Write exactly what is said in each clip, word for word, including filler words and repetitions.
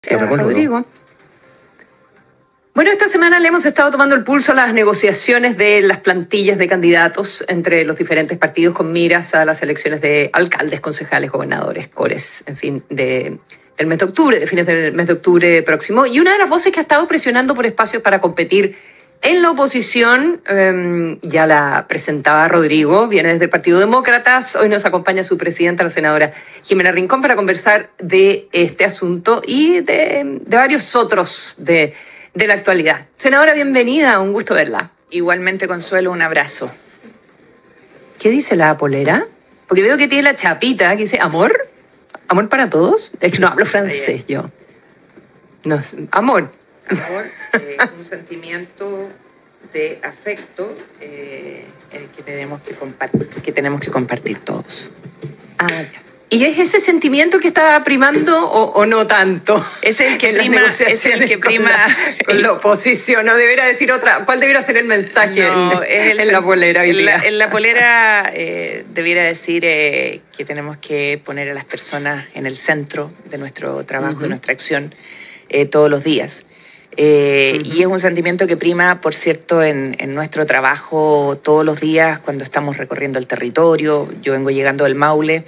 Gracias, Rodrigo. Bueno, esta semana le hemos estado tomando el pulso a las negociaciones de las plantillas de candidatos entre los diferentes partidos con miras a las elecciones de alcaldes, concejales, gobernadores, cores, en fin, de, del mes de octubre, de fines del mes de octubre próximo. Y una de las voces que ha estado presionando por espacios para competir en la oposición, eh, ya la presentaba Rodrigo, viene desde el Partido Demócratas. Hoy nos acompaña su presidenta, la senadora Jimena Rincón, para conversar de este asunto y de, de varios otros de, de la actualidad. Senadora, bienvenida, un gusto verla. Igualmente, Consuelo, un abrazo. ¿Qué dice la polera? Porque veo que tiene la chapita que dice amor. ¿Amor para todos? Es que no hablo francés yo. No, amor. Amor, eh, un sentimiento de afecto eh, el que tenemos que compartir, que tenemos que compartir todos. Ah, ya. ¿Y es ese sentimiento que está primando o, o no tanto? Es el que prima, es el que prima con la, con la oposición. No debería decir otra. ¿Cuál debería ser el mensaje no, en, es el, en la polera? En la, en la polera eh, debiera decir eh, que tenemos que poner a las personas en el centro de nuestro trabajo y uh-huh. nuestra acción eh, todos los días. Eh, uh-huh. Y es un sentimiento que prima, por cierto, en, en nuestro trabajo todos los días cuando estamos recorriendo el territorio. Yo vengo llegando del Maule,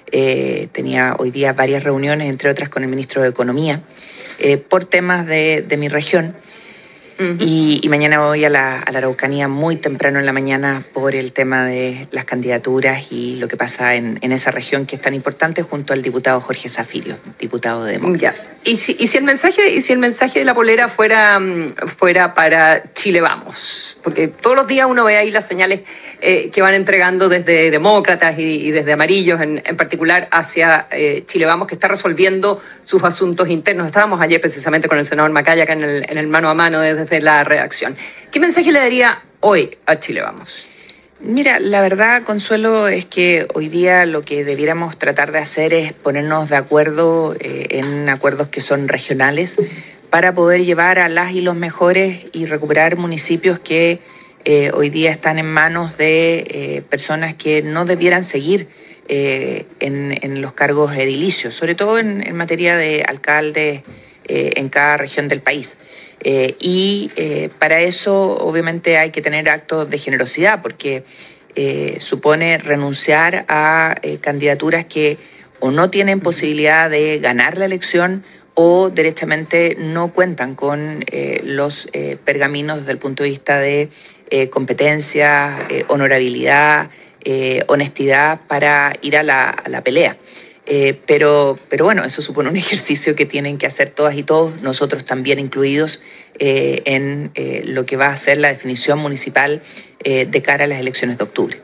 eh, tenía hoy día varias reuniones, entre otras con el ministro de Economía, eh, por temas de, de mi región. Uh-huh. y, y mañana voy a la, a la Araucanía muy temprano en la mañana por el tema de las candidaturas y lo que pasa en, en esa región que es tan importante, junto al diputado Jorge Zafirio, diputado de Demócratas. ¿Y si, y si el mensaje y si el mensaje de la polera fuera, fuera para Chile Vamos? Porque todos los días uno ve ahí las señales eh, que van entregando desde Demócratas y, y desde Amarillos en, en particular hacia eh, Chile Vamos, que está resolviendo sus asuntos internos. Estábamos ayer precisamente con el senador Macaya acá en el, en el mano a mano desde desde la redacción. ¿Qué mensaje le daría hoy a Chile Vamos? Mira, la verdad, Consuelo, es que hoy día lo que debiéramos tratar de hacer es ponernos de acuerdo eh, en acuerdos que son regionales para poder llevar a las y los mejores y recuperar municipios que eh, hoy día están en manos de eh, personas que no debieran seguir eh, en, en los cargos edilicios, sobre todo en, en materia de alcaldes eh, en cada región del país. Eh, y eh, para eso obviamente hay que tener actos de generosidad porque eh, supone renunciar a eh, candidaturas que o no tienen posibilidad de ganar la elección o derechamente no cuentan con eh, los eh, pergaminos desde el punto de vista de eh, competencia, eh, honorabilidad, eh, honestidad para ir a la, a la pelea. Eh, pero, pero bueno, eso supone un ejercicio que tienen que hacer todas y todos, nosotros también incluidos, eh, en eh, lo que va a ser la definición municipal eh, de cara a las elecciones de octubre.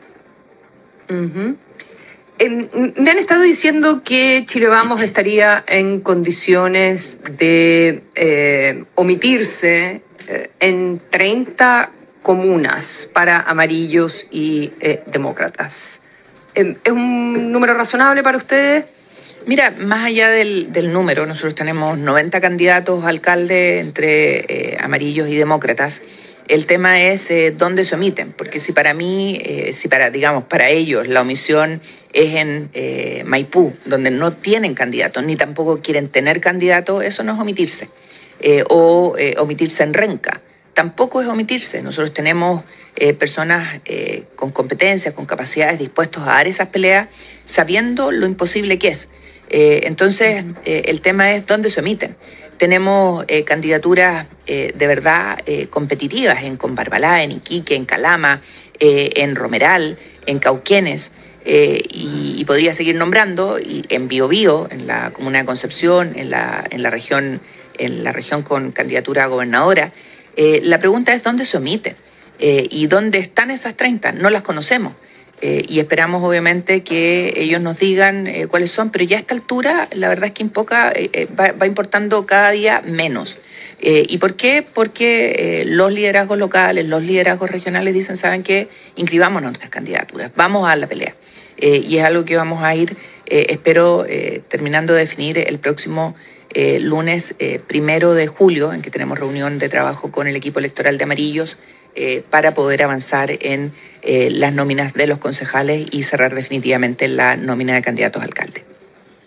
Uh-huh. eh, me han estado diciendo que Chile Vamos estaría en condiciones de eh, omitirse eh, en treinta comunas para amarillos y eh, demócratas. ¿Es un número razonable para ustedes? Mira, más allá del, del número, nosotros tenemos noventa candidatos a alcalde entre eh, amarillos y demócratas. El tema es eh, dónde se omiten, porque si para mí, eh, si para, digamos, para ellos la omisión es en eh, Maipú, donde no tienen candidatos, ni tampoco quieren tener candidatos, eso no es omitirse. Eh, o eh, omitirse en Renca. Tampoco es omitirse. Nosotros tenemos eh, personas eh, con competencias, con capacidades, dispuestos a dar esas peleas, sabiendo lo imposible que es. Eh, entonces, eh, el tema es dónde se omiten. Tenemos eh, candidaturas eh, de verdad eh, competitivas en Combarbalá, en Iquique, en Calama, eh, en Romeral, en Cauquenes, eh, y, y podría seguir nombrando, y en Biobío, en la comuna de Concepción, en la, en la región, en la región con candidatura a gobernadora. Eh, la pregunta es dónde se omiten eh, y dónde están esas treinta. No las conocemos eh, y esperamos obviamente que ellos nos digan eh, cuáles son, pero ya a esta altura la verdad es que impoca, eh, va, va importando cada día menos. Eh, ¿Y por qué? Porque eh, los liderazgos locales, los liderazgos regionales dicen, ¿saben qué? Inscribamos nuestras candidaturas, vamos a la pelea. Eh, y es algo que vamos a ir, eh, espero, eh, terminando de definir el próximo Eh, lunes eh, primero de julio, en que tenemos reunión de trabajo con el equipo electoral de Amarillos eh, para poder avanzar en eh, las nóminas de los concejales y cerrar definitivamente la nómina de candidatos a alcalde.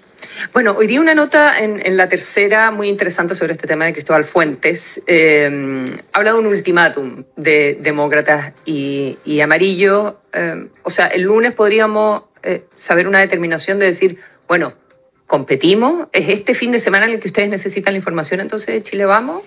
Bueno, hoy di una nota en, en La Tercera muy interesante sobre este tema de Cristóbal Fuentes. Eh, habla de un ultimátum de demócratas y, y amarillos. Eh, o sea, el lunes podríamos eh, saber una determinación de decir, bueno, ¿competimos? ¿Es este fin de semana en el que ustedes necesitan la información entonces de Chile Vamos?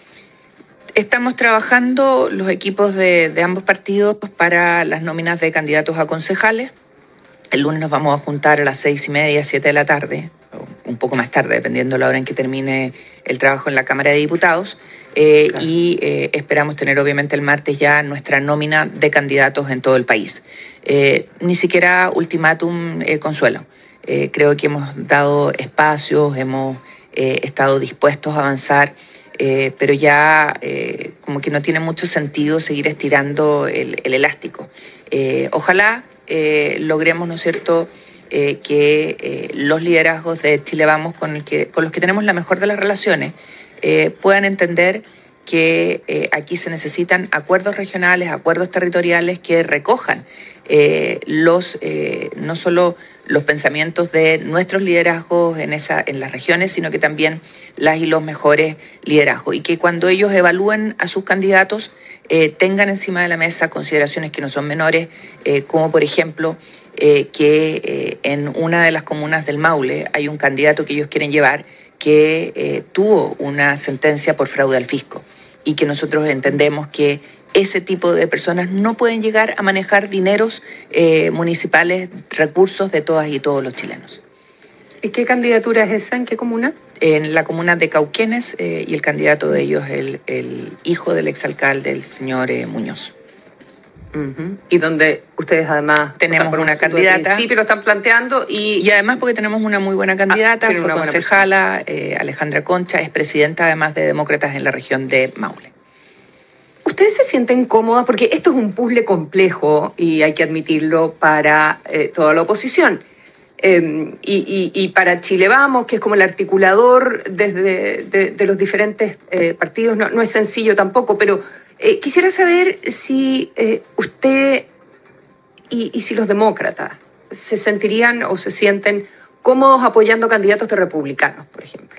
Estamos trabajando los equipos de, de ambos partidos para las nóminas de candidatos a concejales. El lunes nos vamos a juntar a las seis y media, siete de la tarde, o un poco más tarde, dependiendo de la hora en que termine el trabajo en la Cámara de Diputados. Eh, claro. Y eh, esperamos tener obviamente el martes ya nuestra nómina de candidatos en todo el país. Eh, ni siquiera ultimátum, eh, Consuelo. Eh, creo que hemos dado espacios, hemos eh, estado dispuestos a avanzar. Eh, pero ya eh, como que no tiene mucho sentido seguir estirando el, el elástico. Eh, ojalá eh, logremos, ¿no es cierto?, eh, que eh, los liderazgos de Chile Vamos, con, el que, con los que tenemos la mejor de las relaciones, eh, puedan entender que eh, aquí se necesitan acuerdos regionales, acuerdos territoriales que recojan eh, los eh, no solo los pensamientos de nuestros liderazgos en, esa, en las regiones, sino que también las y los mejores liderazgos. Y que cuando ellos evalúen a sus candidatos, eh, tengan encima de la mesa consideraciones que no son menores, eh, como por ejemplo eh, que eh, en una de las comunas del Maule hay un candidato que ellos quieren llevar que eh, tuvo una sentencia por fraude al fisco y que nosotros entendemos que ese tipo de personas no pueden llegar a manejar dineros eh, municipales, recursos de todas y todos los chilenos. ¿Y qué candidatura es esa? ¿En qué comuna? En la comuna de Cauquenes eh, y el candidato de ellos es el, el hijo del exalcalde, el señor eh, Muñoz. Uh-huh. Y donde ustedes además tenemos, o sea, una candidata. Sí, pero están planteando y... Y además porque tenemos una muy buena candidata, ah, fue concejala, eh, Alejandra Concha, es presidenta además de Demócratas en la región de Maule. ¿Ustedes se sienten cómodas? Porque esto es un puzzle complejo y hay que admitirlo para eh, toda la oposición. Eh, y, y, y para Chile Vamos, que es como el articulador desde de, de los diferentes eh, partidos, no, no es sencillo tampoco, pero eh, quisiera saber si eh, usted y, y si los demócratas se sentirían o se sienten cómodos apoyando candidatos de republicanos, por ejemplo.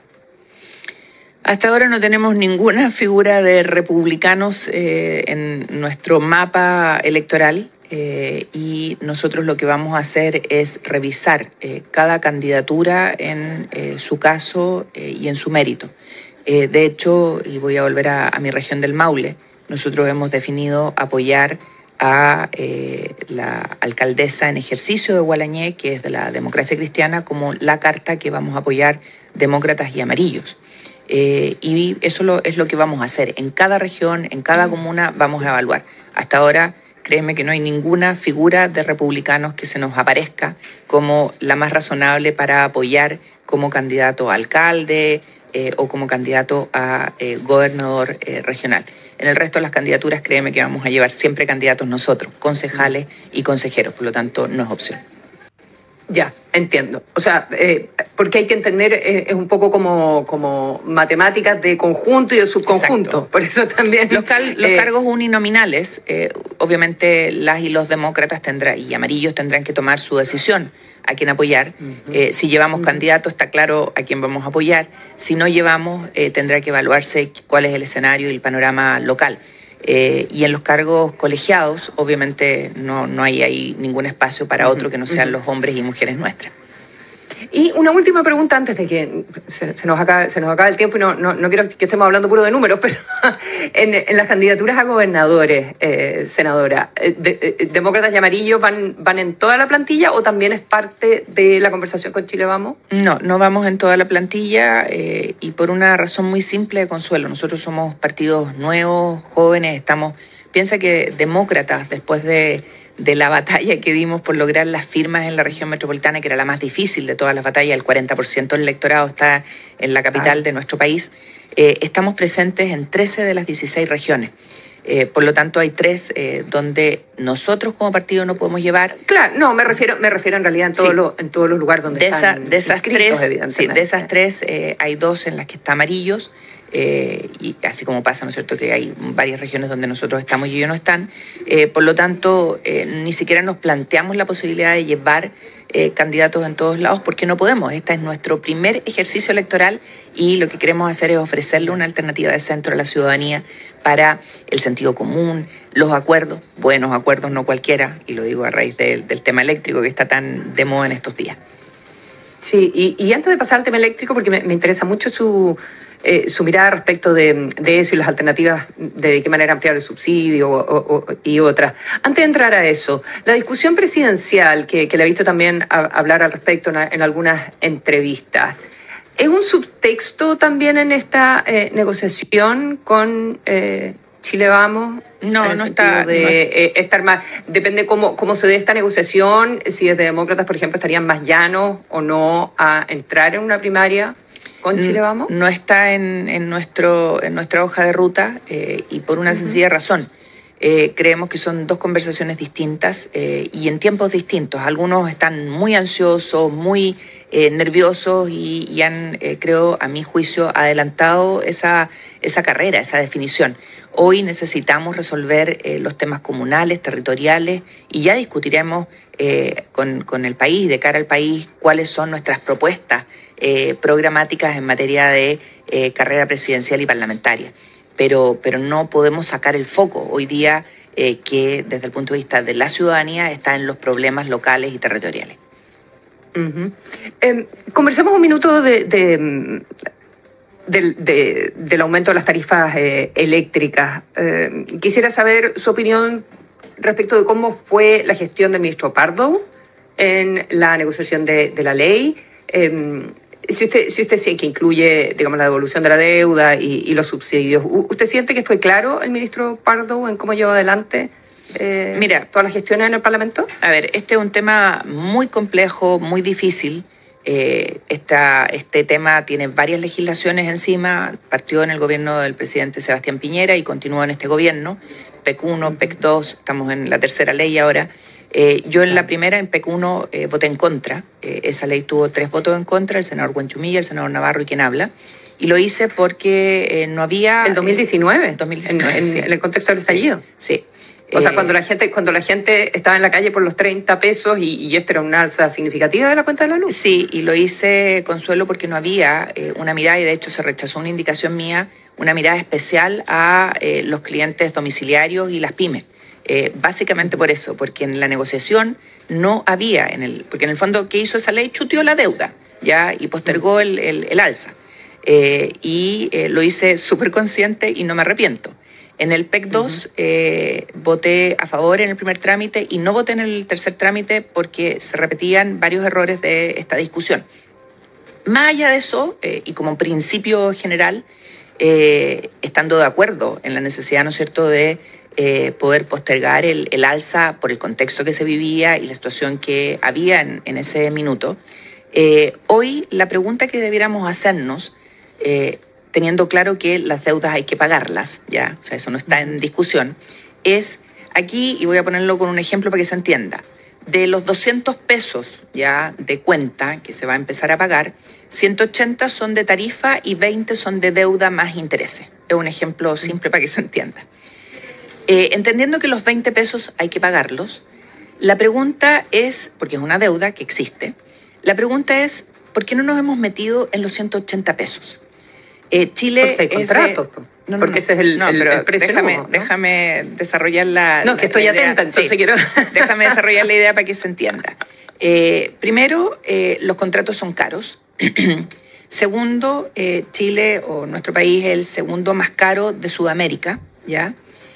Hasta ahora no tenemos ninguna figura de republicanos eh, en nuestro mapa electoral eh, y nosotros lo que vamos a hacer es revisar eh, cada candidatura en eh, su caso eh, y en su mérito. Eh, de hecho, y voy a volver a, a mi región del Maule, nosotros hemos definido apoyar a eh, la alcaldesa en ejercicio de Gualañé, que es de la democracia cristiana, como la carta que vamos a apoyar demócratas y amarillos. Eh, y eso lo, es lo que vamos a hacer. En cada región, en cada comuna, vamos a evaluar. Hasta ahora, créeme que no hay ninguna figura de republicanos que se nos aparezca como la más razonable para apoyar como candidato a alcalde eh, o como candidato a eh, gobernador eh, regional. En el resto de las candidaturas, créeme que vamos a llevar siempre candidatos nosotros, concejales y consejeros, por lo tanto, no es opción. Ya, entiendo. O sea, eh, porque hay que entender, eh, es un poco como, como matemáticas de conjunto y de subconjunto. Exacto. Por eso también... Los, cal, los eh, cargos uninominales, eh, obviamente las y los demócratas tendrán, y amarillos tendrán que tomar su decisión a quién apoyar. Uh-huh. eh, si llevamos uh-huh. candidatos, está claro a quién vamos a apoyar. Si no llevamos, eh, tendrá que evaluarse cuál es el escenario y el panorama local. Eh, y en los cargos colegiados, obviamente, no, no hay ahí ningún espacio para otro que no sean los hombres y mujeres nuestras. Y una última pregunta antes de que se, se, nos, acabe, se nos acabe el tiempo y no, no, no quiero que estemos hablando puro de números, pero en, en las candidaturas a gobernadores, eh, senadora, de, de, ¿demócratas y amarillos van, van en toda la plantilla o también es parte de la conversación con Chile Vamos? No, no vamos en toda la plantilla eh, y por una razón muy simple, Consuelo. Nosotros somos partidos nuevos, jóvenes, estamos... Piensa que demócratas, después de... de la batalla que dimos por lograr las firmas en la región metropolitana, que era la más difícil de todas las batallas, el cuarenta por ciento del electorado está en la capital ah. de nuestro país, eh, estamos presentes en trece de las dieciséis regiones. Eh, por lo tanto, hay tres eh, donde nosotros como partido no podemos llevar... Claro, no, me refiero, me refiero en realidad en, todo sí. lo, en todos los lugares donde de están esa, de esas inscritos, tres, sí, de esas tres eh, hay dos en las que está amarillos eh, y así como pasa, ¿no es cierto?, que hay varias regiones donde nosotros estamos y ellos no están. Eh, por lo tanto, eh, ni siquiera nos planteamos la posibilidad de llevar eh, candidatos en todos lados porque no podemos. Este es nuestro primer ejercicio electoral y lo que queremos hacer es ofrecerle una alternativa de centro a la ciudadanía para el sentido común, los acuerdos, buenos acuerdos, no cualquiera, y lo digo a raíz de, del tema eléctrico que está tan de moda en estos días. Sí, y, y antes de pasar al tema eléctrico, porque me, me interesa mucho su, eh, su mirada respecto de, de eso y las alternativas de, de qué manera ampliar el subsidio o, o, o, y otras. Antes de entrar a eso, la discusión presidencial, que, que le he visto también a, hablar al respecto en, en algunas entrevistas, ¿es un subtexto también en esta eh, negociación con eh, Chile Vamos? No, no está. De, no es... eh, estar más, depende cómo, cómo se dé esta negociación, si desde demócratas, por ejemplo, estarían más llanos o no a entrar en una primaria con Chile Vamos. No está en, en, nuestro, en nuestra hoja de ruta eh, y por una uh-huh. sencilla razón. Eh, creemos que son dos conversaciones distintas eh, y en tiempos distintos. Algunos están muy ansiosos, muy eh, nerviosos y, y han, eh, creo, a mi juicio, adelantado esa, esa carrera, esa definición. Hoy necesitamos resolver eh, los temas comunales, territoriales y ya discutiremos eh, con, con el país, de cara al país, cuáles son nuestras propuestas eh, programáticas en materia de eh, carrera presidencial y parlamentaria. Pero, pero no podemos sacar el foco hoy día eh, que desde el punto de vista de la ciudadanía está en los problemas locales y territoriales. Uh-huh. Eh, conversemos un minuto de... de... Del, de, del aumento de las tarifas eh, eléctricas. Eh, quisiera saber su opinión respecto de cómo fue la gestión del ministro Pardo en la negociación de, de la ley. Eh, si usted, si usted sí que incluye, digamos, la devolución de la deuda y, y los subsidios, ¿usted siente que fue claro el ministro Pardo en cómo llevó adelante eh, Mira, todas las gestiones en el Parlamento? A ver, este es un tema muy complejo, muy difícil. Eh, esta, este tema tiene varias legislaciones encima, partió en el gobierno del presidente Sebastián Piñera y continúa en este gobierno, P E C uno, P E C dos, estamos en la tercera ley ahora. Eh, yo en la primera, en P E C uno, eh, voté en contra, eh, esa ley tuvo tres votos en contra, el senador Buenchumilla, el senador Navarro y quien habla, y lo hice porque eh, no había... ¿El dos mil diecinueve? Eh, dos mil diecinueve, en, en, sí. en el contexto del estallido. Sí. O sea, cuando la gente cuando la gente estaba en la calle por los treinta pesos y, y esto era una alza significativa de la cuenta de la luz. Sí, y lo hice, Consuelo, porque no había eh, una mirada, y de hecho se rechazó una indicación mía, una mirada especial a eh, los clientes domiciliarios y las pymes. Eh, básicamente por eso, porque en la negociación no había, en el, porque en el fondo, ¿qué hizo esa ley? Chuteó la deuda, ¿ya? Y postergó el, el, el alza. Eh, y eh, lo hice súper consciente y no me arrepiento. En el P E C dos uh-huh. eh, voté a favor en el primer trámite y no voté en el tercer trámite porque se repetían varios errores de esta discusión. Más allá de eso, eh, y como principio general, eh, estando de acuerdo en la necesidad, ¿no es cierto?, de eh, poder postergar el, el alza por el contexto que se vivía y la situación que había en, en ese minuto, eh, hoy la pregunta que debiéramos hacernos, eh, teniendo claro que las deudas hay que pagarlas, ya, o sea, eso no está en discusión, es aquí, y voy a ponerlo con un ejemplo para que se entienda, de los doscientos pesos ya de cuenta que se va a empezar a pagar, ciento ochenta son de tarifa y veinte son de deuda más intereses. Es un ejemplo simple para que se entienda. Eh, entendiendo que los veinte pesos hay que pagarlos, la pregunta es, porque es una deuda que existe, la pregunta es, ¿por qué no nos hemos metido en los ciento ochenta pesos? Eh, Chile porque hay contratos, de... no, no, porque no, ese es el, no, el, pero el precio déjame, nuevo, ¿no? déjame desarrollar la... No, que estoy la atenta, idea. entonces sí, quiero... Déjame desarrollar la idea para que se entienda. Eh, primero, eh, los contratos son caros. Segundo, eh, Chile o nuestro país es el segundo más caro de Sudamérica, ¿ya?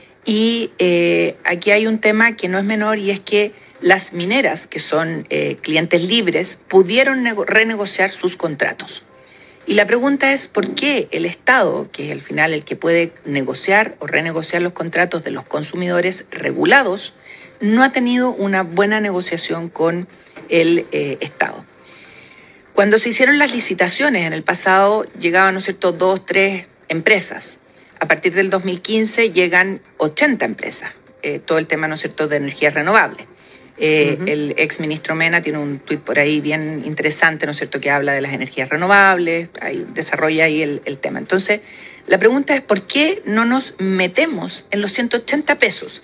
Y eh, aquí hay un tema que no es menor y es que las mineras, que son eh, clientes libres, pudieron renegociar sus contratos. Y la pregunta es por qué el Estado, que es al final el que puede negociar o renegociar los contratos de los consumidores regulados, no ha tenido una buena negociación con el eh, Estado. Cuando se hicieron las licitaciones en el pasado, llegaban, ¿no es cierto?, dos, tres empresas. A partir del dos mil quince llegan ochenta empresas. Eh, todo el tema, ¿no es cierto?, de energías renovables. Eh, uh-huh. El ex ministro Mena tiene un tuit por ahí bien interesante, ¿no es cierto?, que habla de las energías renovables, ahí desarrolla ahí el, el tema. Entonces, La pregunta es ¿por qué no nos metemos en los ciento ochenta pesos?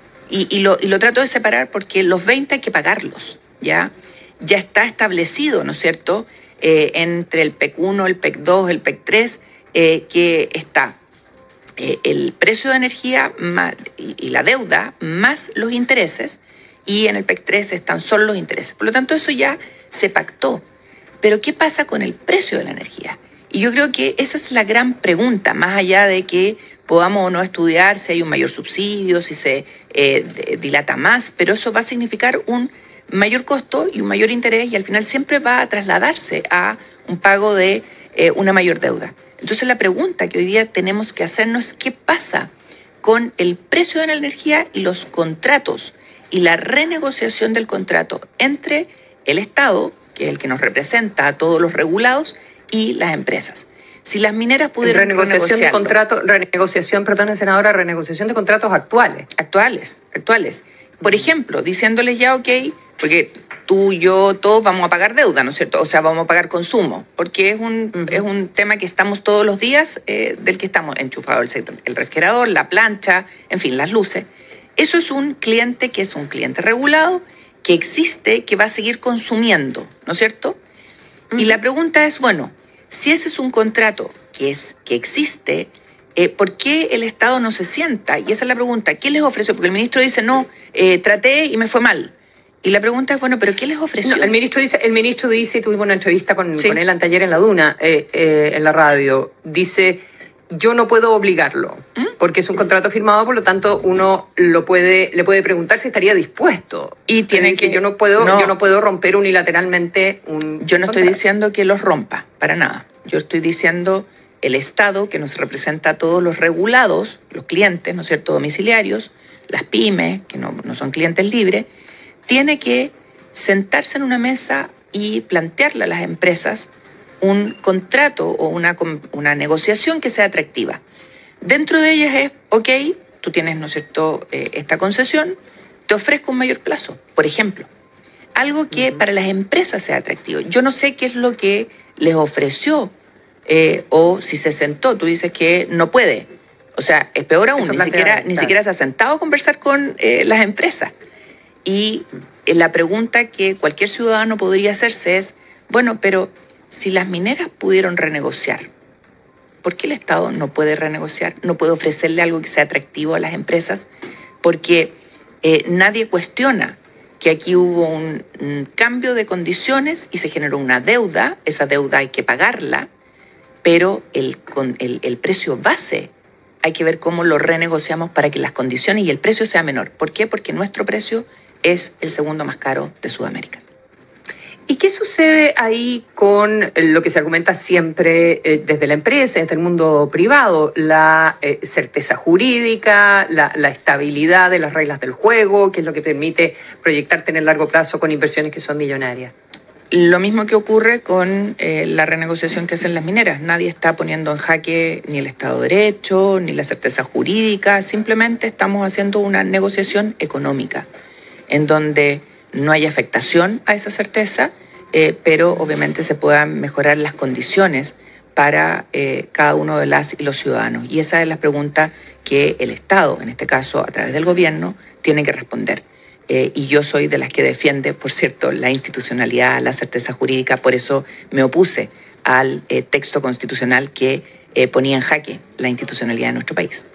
Y, y, lo, y lo trato de separar porque los veinte hay que pagarlos, ¿ya? Ya está establecido, ¿no es cierto?, eh, entre el P E C uno, el P E C dos, el P E C tres, eh, que está eh, el precio de energía más, y, y la deuda más los intereses, y en el P E C tres están solo los intereses. Por lo tanto, eso ya se pactó. Pero ¿qué pasa con el precio de la energía? Y yo creo que esa es la gran pregunta, más allá de que podamos o no estudiar si hay un mayor subsidio, si se eh, dilata más, pero eso va a significar un mayor costo y un mayor interés y al final siempre va a trasladarse a un pago de eh, una mayor deuda. Entonces la pregunta que hoy día tenemos que hacernos es ¿qué pasa con el precio de la energía y los contratos y la renegociación del contrato entre el Estado, que es el que nos representa a todos los regulados, y las empresas? Si las mineras pudieron renegociación de contratos, renegociación, perdón, senadora, renegociación de contratos actuales. Actuales, actuales. Por ejemplo, diciéndoles ya, ok, porque tú, yo, todos vamos a pagar deuda, ¿no es cierto? O sea, vamos a pagar consumo, porque es un, uh-huh. es un tema que estamos todos los días, eh, del que estamos enchufados, el, el refrigerador, la plancha, en fin, las luces. Eso es un cliente que es un cliente regulado, que existe, que va a seguir consumiendo, ¿no es cierto? Uh-huh. Y la pregunta es, bueno, si ese es un contrato que, es, que existe, eh, ¿por qué el Estado no se sienta? Y esa es la pregunta, ¿qué les ofreció? Porque el ministro dice, no, eh, traté y me fue mal. Y la pregunta es, bueno, ¿pero qué les ofreció? No, el ministro dice, el ministro dice, tuvimos una entrevista con, ¿sí? con él anteayer en la Duna, eh, eh, en la radio, dice, yo no puedo obligarlo, ¿Mm? porque es un contrato firmado, por lo tanto uno lo puede, le puede preguntar si estaría dispuesto. Y tiene que, yo no puedo, no, yo no puedo romper unilateralmente un Yo no contrato. Estoy diciendo que los rompa, para nada. Yo estoy diciendo el Estado, que nos representa a todos los regulados, los clientes, ¿no es cierto?, domiciliarios, las pymes, que no, no son clientes libres, tiene que sentarse en una mesa y plantearle a las empresas un contrato o una, una negociación que sea atractiva. Dentro de ellas es, ok, tú tienes, ¿no es cierto?, eh, esta concesión, te ofrezco un mayor plazo, por ejemplo. Algo que uh-huh. para las empresas sea atractivo. Yo no sé qué es lo que les ofreció eh, o si se sentó, tú dices que no puede. O sea, es peor aún, ni siquiera, claro. ni siquiera se ha sentado a conversar con eh, las empresas. Y eh, la pregunta que cualquier ciudadano podría hacerse es, bueno, pero si las mineras pudieron renegociar, ¿por qué el Estado no puede renegociar? ¿No puede ofrecerle algo que sea atractivo a las empresas? Porque eh, nadie cuestiona que aquí hubo un, un cambio de condiciones y se generó una deuda. Esa deuda hay que pagarla, pero el, con el, el precio base hay que ver cómo lo renegociamos para que las condiciones y el precio sea menor. ¿Por qué? Porque nuestro precio es el segundo más caro de Sudamérica. ¿Y qué sucede ahí con lo que se argumenta siempre eh, desde la empresa, desde el mundo privado? La eh, certeza jurídica, la, la estabilidad de las reglas del juego, que es lo que permite proyectarte en el largo plazo con inversiones que son millonarias. Lo mismo que ocurre con eh, la renegociación que hacen las mineras. Nadie está poniendo en jaque ni el Estado de Derecho, ni la certeza jurídica. Simplemente estamos haciendo una negociación económica en donde no hay afectación a esa certeza, eh, pero obviamente se puedan mejorar las condiciones para eh, cada uno de las y los ciudadanos. Y esa es la pregunta que el Estado, en este caso a través del gobierno, tiene que responder. Eh, y yo soy de las que defiende, por cierto, la institucionalidad, la certeza jurídica. Por eso me opuse al eh, texto constitucional que eh, ponía en jaque la institucionalidad de nuestro país.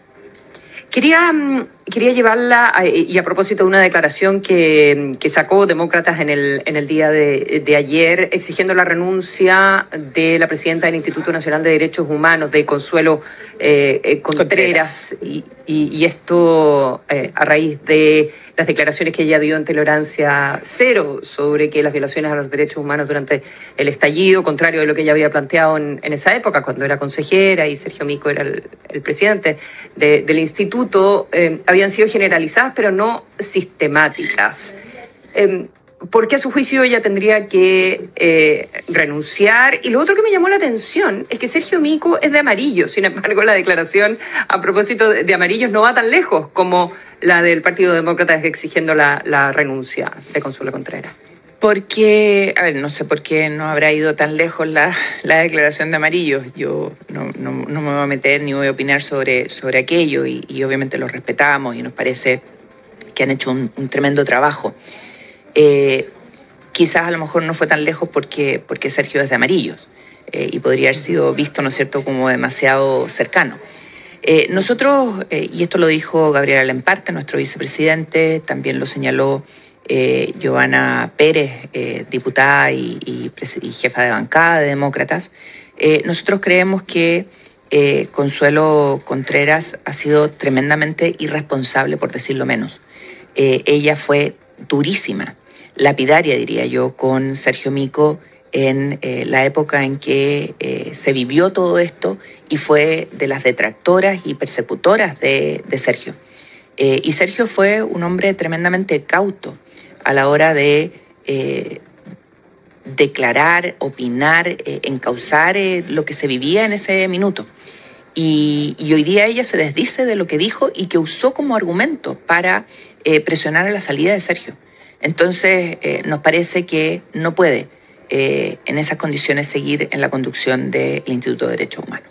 Quería, quería llevarla, a, y a propósito de una declaración que, que sacó Demócratas en el, en el día de, de ayer, exigiendo la renuncia de la presidenta del Instituto Nacional de Derechos Humanos, de Consuelo eh, eh, Contreras, Contreras. Y, y, y esto eh, a raíz de las declaraciones que ella dio en Tolerancia Cero sobre que las violaciones a los derechos humanos durante el estallido, contrario de lo que ella había planteado en, en esa época, cuando era consejera y Sergio Mico era el, el presidente de, del instituto, eh, habían sido generalizadas, pero no sistemáticas. Eh, ¿Por qué a su juicio ella tendría que eh, renunciar? Y lo otro que me llamó la atención es que Sergio Mico es de amarillo. Sin embargo, la declaración a propósito de, de amarillos no va tan lejos como la del Partido Demócrata exigiendo la, la renuncia de Consuelo Contreras. Porque, a ver, no sé por qué no habrá ido tan lejos la, la declaración de Amarillo. Yo no, no, no me voy a meter ni voy a opinar sobre, sobre aquello y, y obviamente lo respetamos y nos parece que han hecho un, un tremendo trabajo. Eh, quizás a lo mejor no fue tan lejos porque, porque Sergio es de Amarillos eh, y podría haber sido visto, ¿no es cierto?, como demasiado cercano. Eh, nosotros, eh, y esto lo dijo Gabriela Lemparte, nuestro vicepresidente, también lo señaló Eh, Giovanna Pérez, eh, diputada y, y, y jefa de bancada de Demócratas, eh, nosotros creemos que eh, Consuelo Contreras ha sido tremendamente irresponsable, por decirlo menos. Eh, ella fue durísima, lapidaria, diría yo, con Sergio Mico en eh, la época en que eh, se vivió todo esto y fue de las detractoras y persecutoras de, de Sergio. Eh, y Sergio fue un hombre tremendamente cauto a la hora de eh, declarar, opinar, eh, encauzar eh, lo que se vivía en ese minuto. Y, y hoy día ella se desdice de lo que dijo y que usó como argumento para eh, presionar a la salida de Sergio. Entonces, eh, nos parece que no puede eh, en esas condiciones seguir en la conducción del Instituto de Derechos Humanos.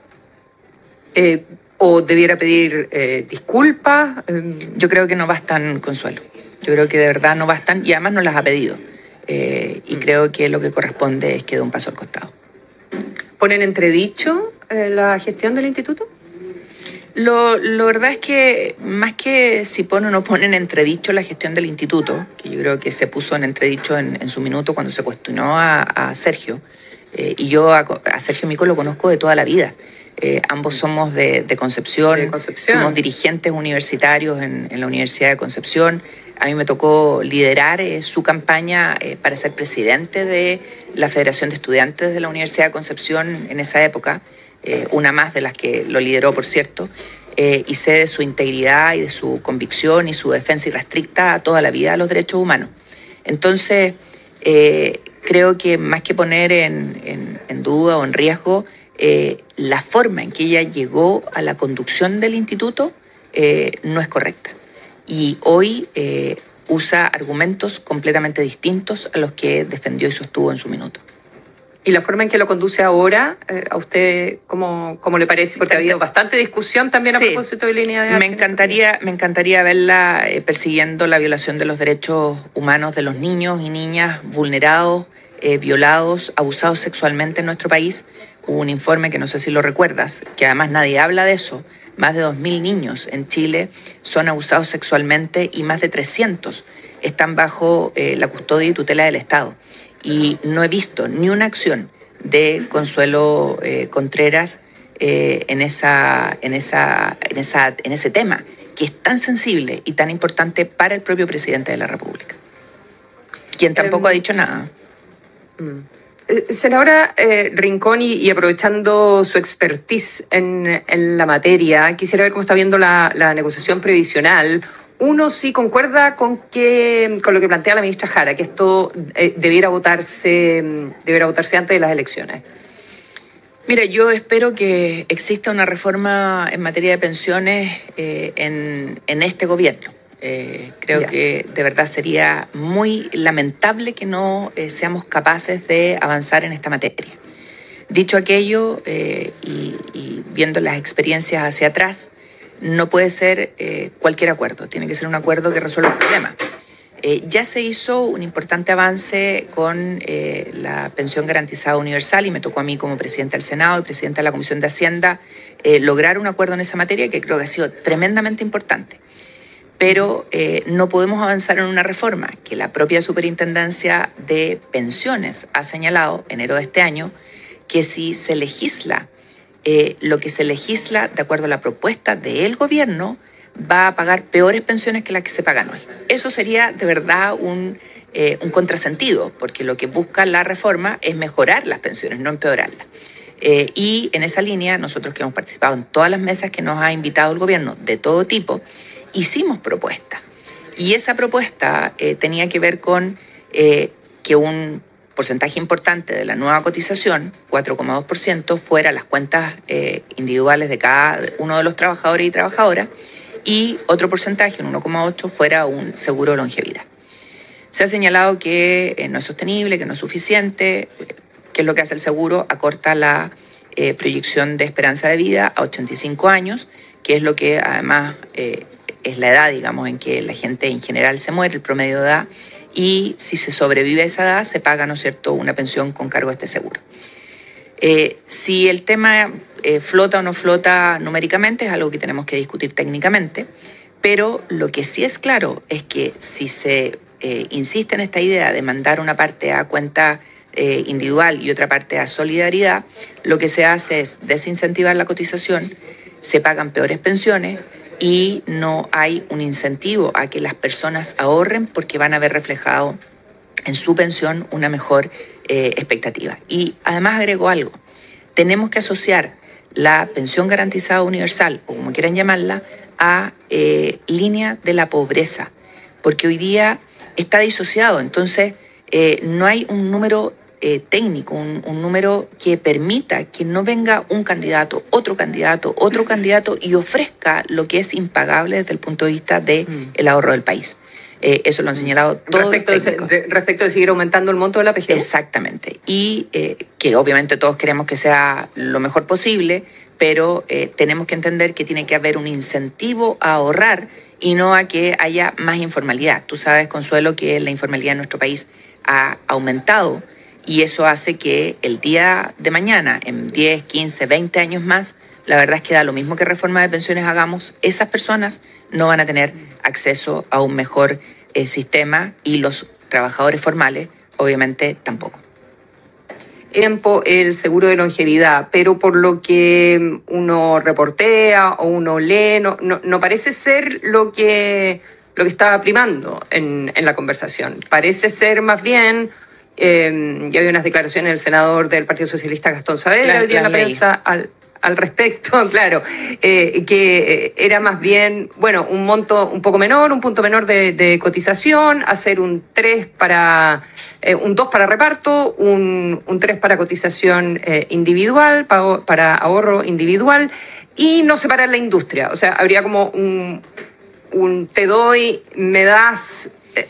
Eh, ¿O debiera pedir eh, disculpas? Yo creo que no bastan, Consuelo. Yo creo que de verdad no bastan y además no las ha pedido. Eh, y mm. creo que lo que corresponde es que dé un paso al costado. ¿Ponen entredicho eh, la gestión del instituto? Lo, lo verdad es que más que si pone o no pone en entredicho la gestión del instituto, que yo creo que se puso en entredicho en, en su minuto cuando se cuestionó a, a Sergio, eh, y yo a, a Sergio Mico lo conozco de toda la vida. Eh, ambos somos de, de Concepción, de Concepción, somos dirigentes universitarios en, en la Universidad de Concepción. A mí me tocó liderar eh, su campaña eh, para ser presidente de la Federación de Estudiantes de la Universidad de Concepción en esa época, eh, una más de las que lo lideró, por cierto, eh, y sé de su integridad y de su convicción y su defensa irrestricta a toda la vida de los derechos humanos. Entonces, eh, creo que más que poner en, en, en duda o en riesgo eh, la forma en que ella llegó a la conducción del instituto, eh, no es correcta. Y hoy eh, usa argumentos completamente distintos a los que defendió y sostuvo en su minuto. ¿Y la forma en que lo conduce ahora, eh, a usted cómo, cómo le parece? Porque ha habido bastante discusión también a sí, propósito de línea de me encantaría, me encantaría verla eh, persiguiendo la violación de los derechos humanos de los niños y niñas vulnerados, eh, violados, abusados sexualmente en nuestro país. Hubo un informe que no sé si lo recuerdas, que además nadie habla de eso. Más de dos mil niños en Chile son abusados sexualmente y más de trescientos están bajo eh, la custodia y tutela del Estado. Y no he visto ni una acción de Consuelo eh, Contreras eh, en, esa, en, esa, en, esa, en ese tema, que es tan sensible y tan importante para el propio presidente de la República, quien tampoco um, ha dicho nada. Um. Senadora eh, Rincón, y, y aprovechando su expertise en, en la materia, quisiera ver cómo está viendo la, la negociación previsional. Uno sí concuerda con, que, con lo que plantea la ministra Jara, que esto eh, debiera votarse, debiera votarse antes de las elecciones. Mira, yo espero que exista una reforma en materia de pensiones eh, en, en este gobierno. Eh, creo yeah. que de verdad sería muy lamentable que no eh, seamos capaces de avanzar en esta materia. Dicho aquello, eh, y, y viendo las experiencias hacia atrás, no puede ser eh, cualquier acuerdo, tiene que ser un acuerdo que resuelva el problema. Eh, ya se hizo un importante avance con eh, la pensión garantizada universal y me tocó a mí como presidenta del Senado y presidenta de la Comisión de Hacienda eh, lograr un acuerdo en esa materia que creo que ha sido tremendamente importante. Pero eh, no podemos avanzar en una reforma que la propia Superintendencia de Pensiones ha señalado enero de este año, que si se legisla eh, lo que se legisla de acuerdo a la propuesta del gobierno, va a pagar peores pensiones que las que se pagan hoy. Eso sería de verdad un, eh, un contrasentido, porque lo que busca la reforma es mejorar las pensiones, no empeorarlas. Eh, y en esa línea, nosotros que hemos participado en todas las mesas que nos ha invitado el gobierno de todo tipo, hicimos propuestas. Y esa propuesta eh, tenía que ver con eh, que un porcentaje importante de la nueva cotización, cuatro coma dos por ciento, fuera a las cuentas eh, individuales de cada uno de los trabajadores y trabajadoras, y otro porcentaje, un uno coma ocho por ciento, fuera un seguro de longevidad. Se ha señalado que eh, no es sostenible, que no es suficiente, que es lo que hace el seguro, acorta la eh, proyección de esperanza de vida a ochenta y cinco años, que es lo que además eh, es la edad, digamos, en que la gente en general se muere, el promedio de edad, y si se sobrevive a esa edad, se paga, ¿no es cierto?, una pensión con cargo a este seguro. Eh, si el tema eh, flota o no flota numéricamente es algo que tenemos que discutir técnicamente, pero lo que sí es claro es que si se eh, insiste en esta idea de mandar una parte a cuenta eh, individual y otra parte a solidaridad, lo que se hace es desincentivar la cotización, se pagan peores pensiones y no hay un incentivo a que las personas ahorren porque van a ver reflejado en su pensión una mejor eh, expectativa. Y además agrego algo, tenemos que asociar la pensión garantizada universal, o como quieran llamarla, a eh, línea de la pobreza, porque hoy día está disociado, entonces eh, no hay un número eh, técnico, un, un número que permita que no venga un candidato, otro candidato, otro candidato y ofrezca lo que es impagable desde el punto de vista del mm. ahorro del país. Eh, eso lo han señalado todos respecto los técnicos. De, respecto de seguir aumentando el monto de la P G U. Exactamente. Y eh, que obviamente todos queremos que sea lo mejor posible, pero eh, tenemos que entender que tiene que haber un incentivo a ahorrar y no a que haya más informalidad. Tú sabes, Consuelo, que la informalidad en nuestro país ha aumentado y eso hace que el día de mañana, en diez, quince, veinte años más, la verdad es que da lo mismo que reforma de pensiones hagamos, esas personas no van a tener acceso a un mejor eh, sistema y los trabajadores formales obviamente tampoco. Tiempo el seguro de longevidad, pero por lo que uno reportea o uno lee, no, no, no parece ser lo que, lo que estaba primando en, en la conversación. Parece ser más bien, eh, ya había unas declaraciones del senador del Partido Socialista, Gastón Saavedra, la, hoy día en la prensa, al, al respecto, claro, eh, que era más bien, bueno, un monto un poco menor, un punto menor de, de cotización, hacer un tres para, eh, un dos para reparto, un, un tres para cotización eh, individual, para, para ahorro individual, y no separar la industria. O sea, habría como un, un te doy, me das.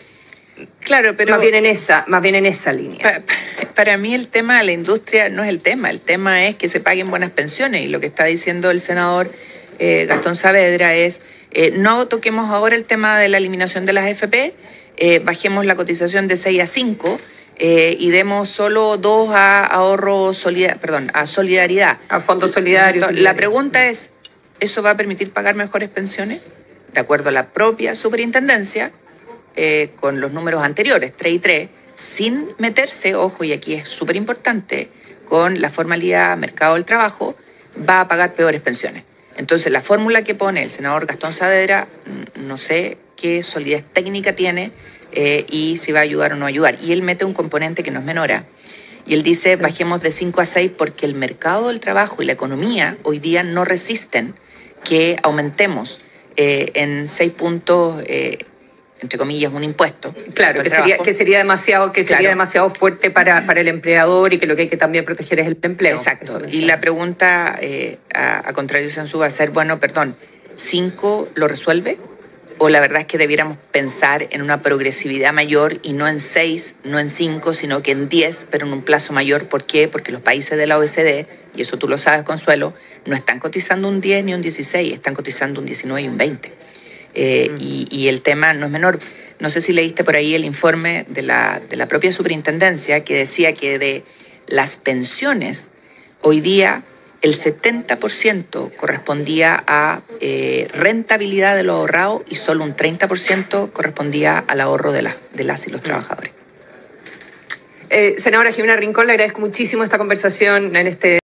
Claro, pero más bien en esa, más bien en esa línea. Pa, para mí el tema de la industria no es el tema, el tema es que se paguen buenas pensiones y lo que está diciendo el senador eh, Gastón Saavedra es eh, no toquemos ahora el tema de la eliminación de las F P, eh, bajemos la cotización de seis a cinco eh, y demos solo dos a ahorro solida, perdón, a solidaridad. A fondos solidarios. La pregunta es, ¿eso va a permitir pagar mejores pensiones? De acuerdo a la propia superintendencia, Eh, con los números anteriores, tres y tres, sin meterse, ojo, y aquí es súper importante, con la formalidad mercado del trabajo, va a pagar peores pensiones. Entonces, la fórmula que pone el senador Gastón Saavedra, no sé qué solidez técnica tiene eh, y si va a ayudar o no ayudar. Y él mete un componente que nos menora. Y él dice, bajemos de cinco a seis porque el mercado del trabajo y la economía hoy día no resisten que aumentemos eh, en seis puntos... Eh, entre comillas, un impuesto. Claro, que sería, que sería demasiado, que sería claro. demasiado fuerte para, para el empleador y que lo que hay que también proteger es el empleo. Exacto. Y la pregunta, eh, a, a contrario de Sensu, va a ser, bueno, perdón, ¿cinco lo resuelve? ¿O la verdad es que debiéramos pensar en una progresividad mayor y no en seis, no en cinco, sino que en diez, pero en un plazo mayor? ¿Por qué? Porque los países de la O E C D, y eso tú lo sabes, Consuelo, no están cotizando un diez ni un dieciséis, están cotizando un diecinueve y un veinte. Eh, mm. y, y el tema no es menor. No sé si leíste por ahí el informe de la, de la propia superintendencia que decía que de las pensiones, hoy día el setenta por ciento correspondía a eh, rentabilidad de lo ahorrado y solo un treinta por ciento correspondía al ahorro de, la, de las y los mm. trabajadores. Eh, senadora Jimena Rincón, le agradezco muchísimo esta conversación en este